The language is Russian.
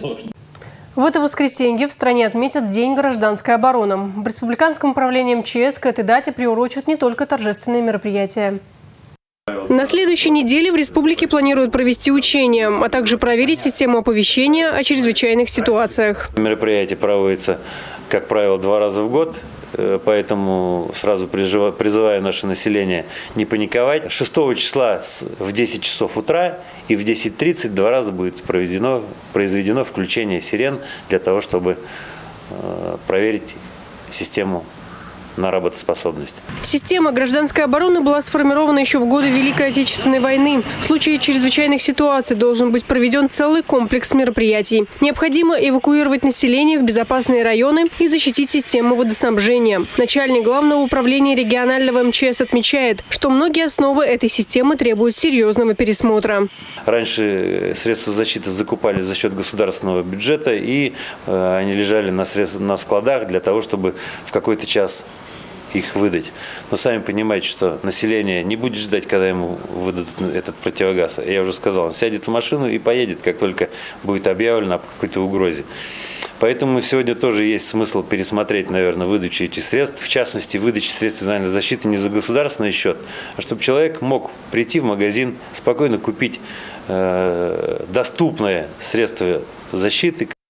В это воскресенье в стране отметят День гражданской обороны. В Республиканском управлении МЧС к этой дате приурочат не только торжественные мероприятия. На следующей неделе в республике планируют провести учения, а также проверить систему оповещения о чрезвычайных ситуациях. Мероприятие проводится, как правило, 2 раза в год. Поэтому сразу призываю наше население не паниковать. 6 числа в 10 часов утра и в 10:30 2 раза будет произведено включение сирен для того, чтобы проверить систему на работоспособность. Система гражданской обороны была сформирована еще в годы Великой Отечественной войны. В случае чрезвычайных ситуаций должен быть проведен целый комплекс мероприятий. Необходимо эвакуировать население в безопасные районы и защитить систему водоснабжения. Начальник Главного управления регионального МЧС отмечает, что многие основы этой системы требуют серьезного пересмотра. Раньше средства защиты закупались за счет государственного бюджета, и они лежали на складах для того, чтобы в какой-то час их выдать. Но сами понимаете, что население не будет ждать, когда ему выдадут этот противогаз. Я уже сказал, он сядет в машину и поедет, как только будет объявлено о какой-то угрозе. Поэтому сегодня тоже есть смысл пересмотреть, наверное, выдачу этих средств. В частности, выдачу средств индивидуальной защиты не за государственный счет, а чтобы человек мог прийти в магазин, спокойно купить доступные средства защиты.